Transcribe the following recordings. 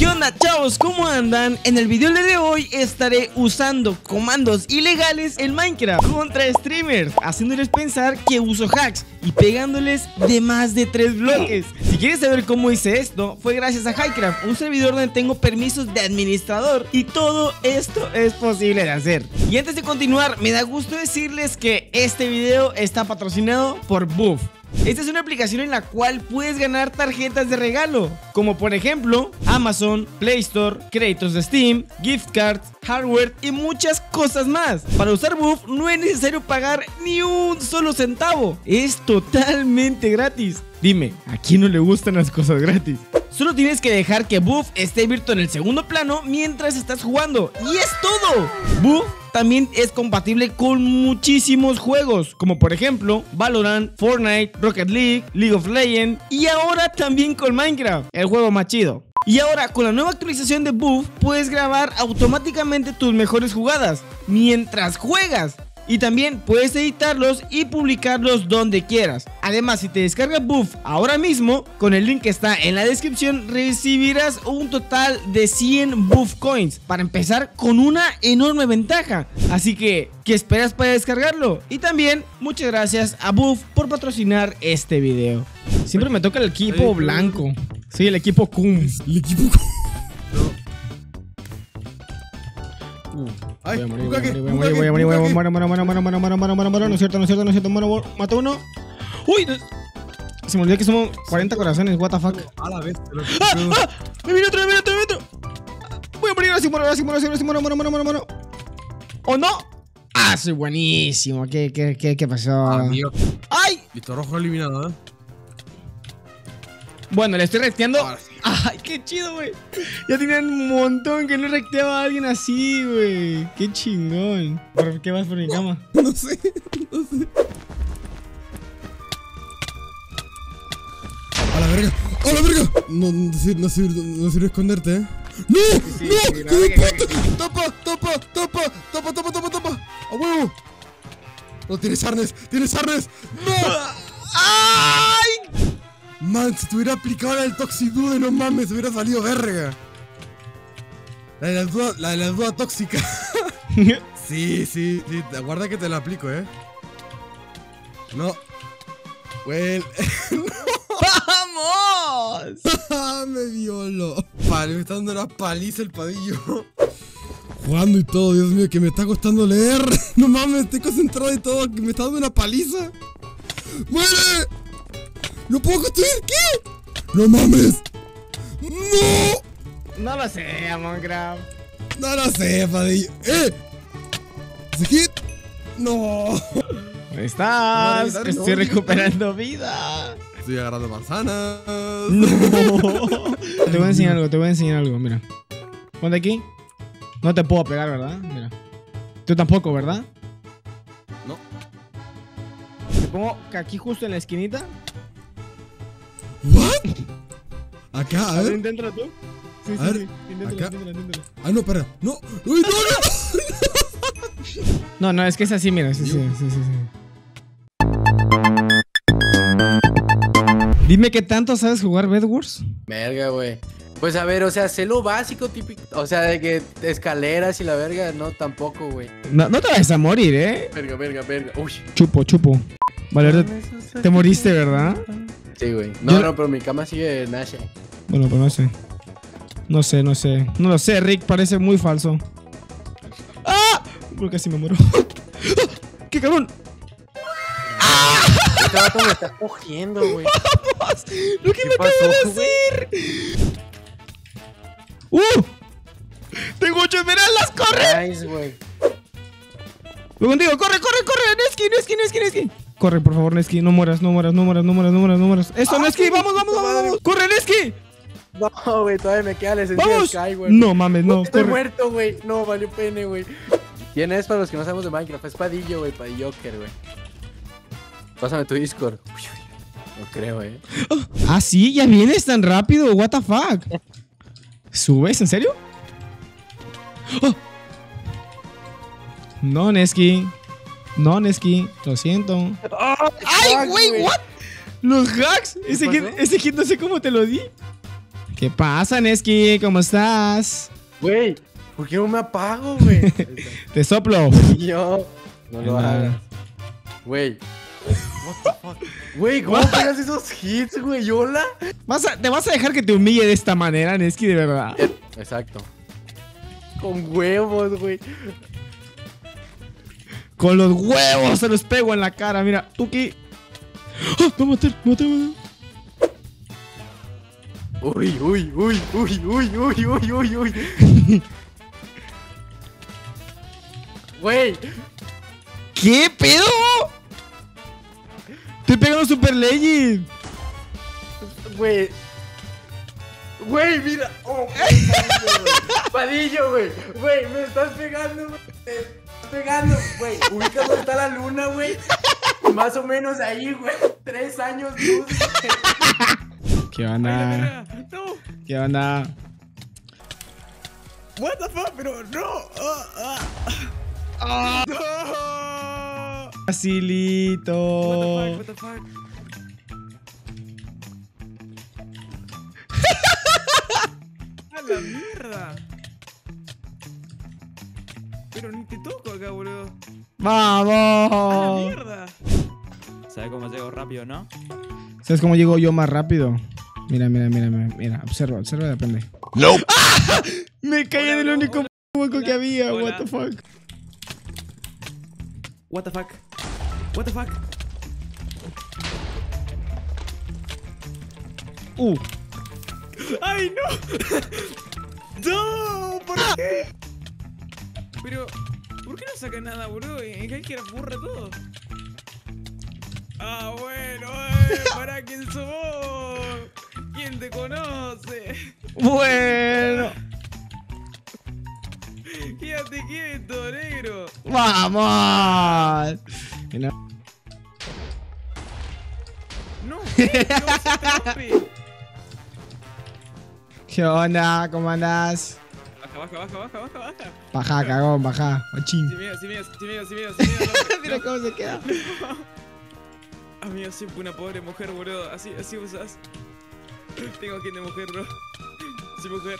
¿Qué onda, chavos? ¿Cómo andan? En el video de hoy estaré usando comandos ilegales en Minecraft contra streamers, haciéndoles pensar que uso hacks y pegándoles de más de 3 bloques. Si quieres saber cómo hice esto, fue gracias a Hycraft, un servidor donde tengo permisos de administrador y todo esto es posible de hacer. Y antes de continuar, me da gusto decirles que este video está patrocinado por Buff. Esta es una aplicación en la cual puedes ganar tarjetas de regalo, como por ejemplo Amazon, Play Store, créditos de Steam, gift cards, hardware y muchas cosas más. Para usar Buff no es necesario pagar ni un solo centavo, es totalmente gratis. Dime, ¿a quién no le gustan las cosas gratis? Solo tienes que dejar que Buff esté abierto en el segundo plano mientras estás jugando y es todo. Buff también es compatible con muchísimos juegos, como por ejemplo Valorant, Fortnite, Rocket League, League of Legends y ahora también con Minecraft, el juego más chido. Y ahora con la nueva actualización de Buff puedes grabar automáticamente tus mejores jugadas mientras juegas. Y también puedes editarlos y publicarlos donde quieras. Además, si te descargas Buff ahora mismo, con el link que está en la descripción, recibirás un total de 100 Buff Coins. Para empezar con una enorme ventaja. Así que, ¿qué esperas para descargarlo? Y también, muchas gracias a Buff por patrocinar este video. Siempre me toca el equipo blanco. Sí, el equipo Kun. El equipo Kun. Voy a morir, no es cierto, mato uno. Uy, se me olvidó que somos 40 corazones, what the fuck. A la vez, me viene otro. Voy a morir, así muero. ¿O no? Ah, soy buenísimo. ¿Qué pasó? Amigo. ¡Ay! Listo, rojo eliminado, ¿eh? Bueno, le estoy recteando. Sí. ¡Ay, qué chido, güey! Ya tenían un montón que no recteaba a alguien así, güey. ¡Qué chingón! ¿Por qué vas por mi cama? No sé. ¡A la verga! No sirve esconderte, ¿eh? ¡No! Sí, ¡No! sí, ¡Qué de puta! ¡Tapa! ¡A huevo! No, tienes arnes. ¡No! ¡Ay! Man, si te hubiera aplicado la del Toxidude, no mames, hubiera salido verga. La de la duda tóxica. Sí, aguarda que te la aplico, No. Well. ¡Vamos! Me violó. Vale, me está dando una paliza el padillo. Jugando y todo, Dios mío, que me está costando leer. No mames, estoy concentrado y todo, que me está dando una paliza. ¡Muere! ¡No puedo construir! ¿Qué? ¡No mames! ¡No! No lo sé, Minecraft. No lo sé, padillo. ¿Ese hit? ¡No! ¿Dónde estás? No, Estoy recuperando vida. Estoy agarrando manzanas. No. Te voy a enseñar algo, mira. Ponte aquí. No te puedo pegar, ¿verdad? Mira. Tú tampoco, ¿verdad? No. Te pongo aquí justo en la esquinita. ¿What? Acá, a ver. Inténtalo tú. Sí, A ver, sí. Inténtalo. Ah, no, espera. No. ¡Uy, no! No, es que es así, mira. Sí. Dime qué tanto sabes jugar Bed Wars. Verga, güey. Pues a ver, o sea, sé lo básico típico. O sea, de que escaleras y la verga, no, tampoco, güey. No te vas a morir, Verga. Uy. Chupo. Vale, te moriste, ¿verdad? Sí, güey. No, pero mi cama sigue Nasha. Bueno, pues no sé. No lo sé, Rick, parece muy falso. ¡Ah! Porque casi me muero. ¡Qué cabrón! Este vato me está cogiendo, güey. ¡Vamos! ¡Lo que me acabo de decir! ¡Tengo 8 esmeraldas! ¡Corre! Nice, güey. Voy contigo, corre, Nesky. Corre, por favor, Nesky, no mueras. Eso, Nesky, vamos. ¡Corre, Nesky! No, güey, todavía me queda la esencia de Sky, güey. No mames, no, Estoy corre. muerto, güey. No, valió pene, güey. ¿Quién es para los que no sabemos de Minecraft? Es Padillo, güey, Padilloker, güey. Pásame tu Discord. No creo, Ah, sí, ya vienes tan rápido, what the fuck. ¿Subes? ¿En serio? No, Nesky, lo siento. ¡Ay, güey! ¿What? ¿Los hacks? Ese hit no sé cómo te lo di. ¿Qué pasa, Neski? ¿Cómo estás? Güey, ¿por qué no me apago, güey? Te soplo. Yo. No lo Nada. hagas. Güey. What the fuck? Güey, ¿cómo pegas esos hits, güey? ¿Hola? ¿Te vas a dejar que te humille de esta manera, Neski, de verdad? Exacto. Con huevos, güey. Con los huevos se los pego en la cara, mira. Tuki. ¡Ah! Me maté, me maté, me maté. Uy, uy, uy, uy, uy, uy, uy, uy, uy. Güey. ¿Qué pedo? Estoy pegando Super Legend. Güey. Güey, mira. Oh, Padillo, güey. Güey, me estás pegando, güey. Me estás pegando, güey. Ubica dónde está la luna, güey. Más o menos ahí, güey. 3 años luz. ¿Qué onda? No, ¿Qué onda? what the fuck, pero no. No. Facilito. What the fuck. A la mierda. Pero ni te toco acá, boludo. A la ¡Vamos! mierda. ¿Sabes cómo llego rápido, no? ¿Sabes cómo llego yo más rápido? Mira, mira, mira, mira, mira. Observa, observa y aprende. ¡No! ¡Ah! Me caí en el Hola, único hola, hueco que había. hola. What the fuck. What the fuck. What the fuck. ¡Ay, no! ¡No! ¿Por qué? Pero, ¿por qué no saca nada, boludo? En cualquiera burra todo. Ah, bueno, ¿para quién sos vos? ¿Quién te conoce? Bueno. Quédate quieto, negro. ¡Vamos! No, no se atrape. ¿Qué onda? ¿Cómo andás? Baja. Baja, cagón, baja. Machín. Sí mío. Mira cómo se queda. Amigo, siempre una pobre mujer, boludo. Así usas. Tengo quien de mujer, bro. Soy mujer.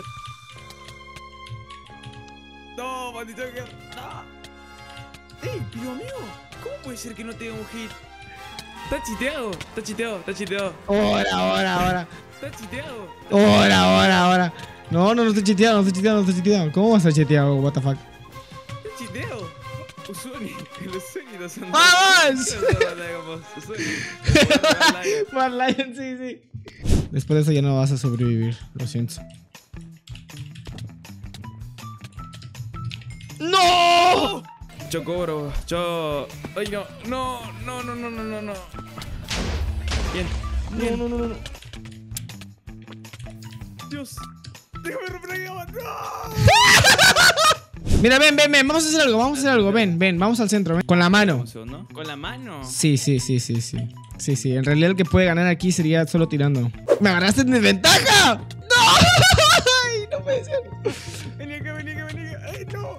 No, maldito Joker. No. Pero amigo, ¿cómo puede ser que no tenga un hit? Está chiteado. Está chiteado. Ahora. Está chiteado. Ahora. No estoy chiteado, ¿Cómo vas a estar chiteado? What the fuck? Está chiteado. Usuni. El Usuni no son. ¡Vamos! Usuni. Mad Lion, sí. Después de eso ya no vas a sobrevivir, lo siento. ¡No! Yo cobro. Ay, no. Bien. No. Dios. Déjame romper la cama. ¡No! Mira, ven. Vamos a hacer algo. Ven. Vamos al centro, ven. Con la mano. ¿No? ¿Con la mano? Sí. En realidad el que puede ganar aquí sería solo tirando. ¡Me agarraste en desventaja! ¡No! ¡Ay, no puede ser! Vení acá. ¡Ay, no!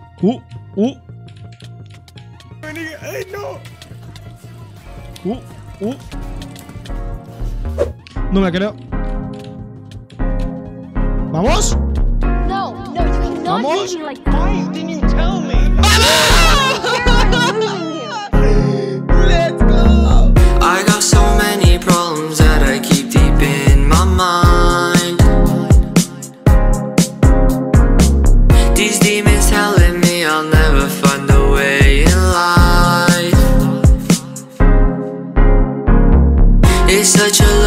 Vení acá. ¡Ay, no! No me la creo. ¿Vamos? No, you cannot Vamos. do me like that. Let's go! I got so many problems that I keep deep in my mind. These demons telling me I'll never find a way in life. It's such a